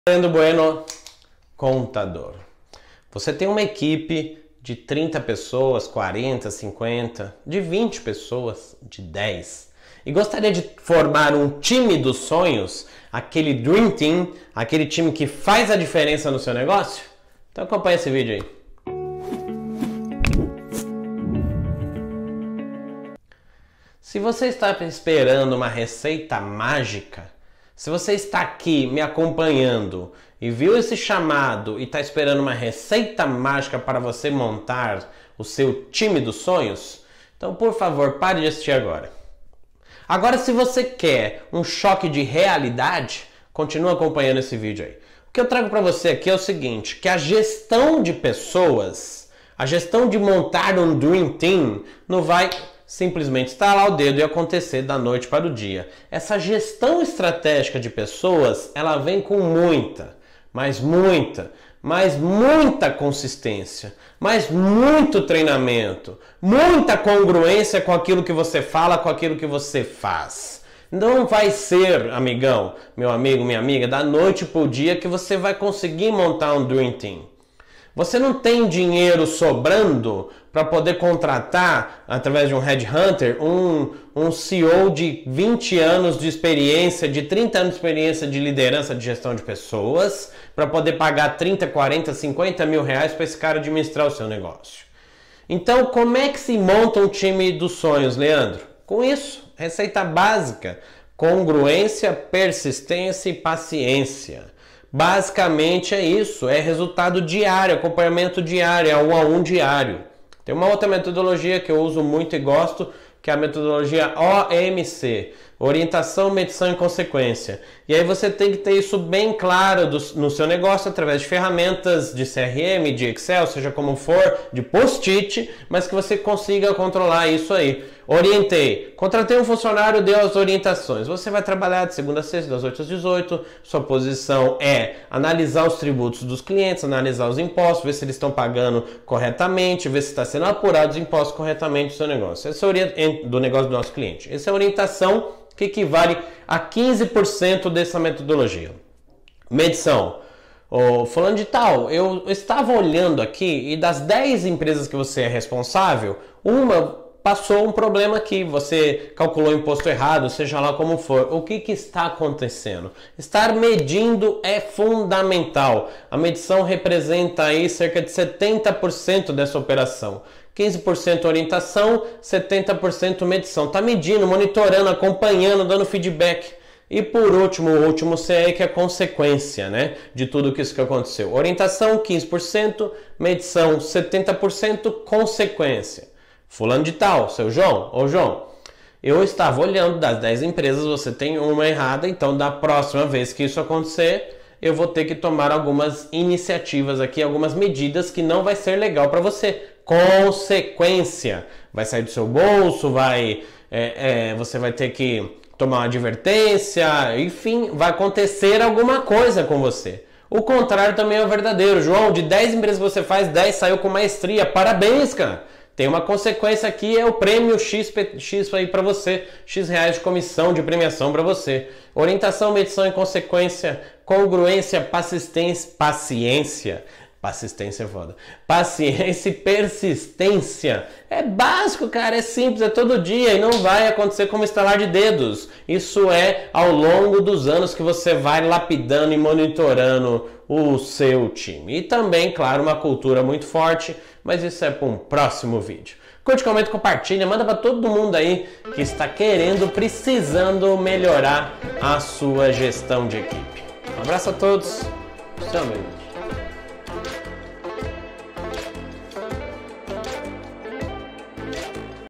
Leandro Bueno, contador. Você tem uma equipe de 30 pessoas, 40, 50, de 20 pessoas, de 10. E gostaria de formar um time dos sonhos, aquele Dream Team, aquele time que faz a diferença no seu negócio? Então acompanha esse vídeo aí. Se você está esperando uma receita mágica, se você está aqui me acompanhando e viu esse chamado e está esperando uma receita mágica para você montar o seu time dos sonhos, então por favor pare de assistir agora. Agora, se você quer um choque de realidade, continua acompanhando esse vídeo aí. O que eu trago para você aqui é o seguinte, que a gestão de pessoas, a gestão de montar um Dream Team não vai simplesmente estalar o dedo e acontecer da noite para o dia. Essa gestão estratégica de pessoas, ela vem com muita consistência, mas muito treinamento, muita congruência com aquilo que você fala, com aquilo que você faz. Não vai ser, amigão, meu amigo, minha amiga, da noite para o dia que você vai conseguir montar um Dream Team. Você não tem dinheiro sobrando para poder contratar, através de um headhunter, um CEO de 20 anos de experiência, de 30 anos de experiência de liderança de gestão de pessoas, para poder pagar 30, 40, 50 mil reais para esse cara administrar o seu negócio. Então, como é que se monta um time dos sonhos, Leandro? Com isso, receita básica, congruência, persistência e paciência. Basicamente é isso, é resultado diário, acompanhamento diário, é 1-a-1 diário. Tem uma outra metodologia que eu uso muito e gosto, que é a metodologia OMC, orientação, medição e consequência. E aí você tem que ter isso bem claro no seu negócio através de ferramentas de CRM, de Excel, seja como for, de post-it, mas que você consiga controlar isso aí. Orientei, contratei um funcionário, deu as orientações. Você vai trabalhar de segunda a sexta, das 8 às 18. Sua posição é analisar os tributos dos clientes, analisar os impostos, ver se eles estão pagando corretamente, ver se está sendo apurado os impostos corretamente do seu negócio. Essa é do negócio do nosso cliente. Essa é a orientação que equivale a 15% dessa metodologia. Medição. Falando de tal, eu estava olhando aqui e das 10 empresas que você é responsável, uma passou um problema aqui, você calculou o imposto errado, seja lá como for. O que está acontecendo? Estar medindo é fundamental. A medição representa aí cerca de 70% dessa operação. 15% orientação, 70% medição. Está medindo, monitorando, acompanhando, dando feedback. E por último, o último C aí que é a consequência, né, de tudo isso que aconteceu. Orientação 15%, medição 70%, consequência. Fulano de tal, seu João, ô João, eu estava olhando das 10 empresas, você tem uma errada, então da próxima vez que isso acontecer, eu vou ter que tomar algumas iniciativas aqui, algumas medidas que não vai ser legal para você. Consequência, vai sair do seu bolso, você vai ter que tomar uma advertência, enfim, vai acontecer alguma coisa com você. O contrário também é o verdadeiro. João, de 10 empresas que você faz, 10 saiu com maestria, parabéns, cara. Tem uma consequência aqui, é o prêmio X aí para você, X reais de comissão de premiação para você. Orientação, medição e consequência, congruência, paciência é foda. Paciência e persistência. É básico, cara, é simples, é todo dia e não vai acontecer como estalar de dedos. Isso é ao longo dos anos que você vai lapidando e monitorando o seu time. E também, claro, uma cultura muito forte, mas isso é para um próximo vídeo. Curte, comenta, compartilha, manda para todo mundo aí que está precisando melhorar a sua gestão de equipe. Um abraço a todos, tchau, meu.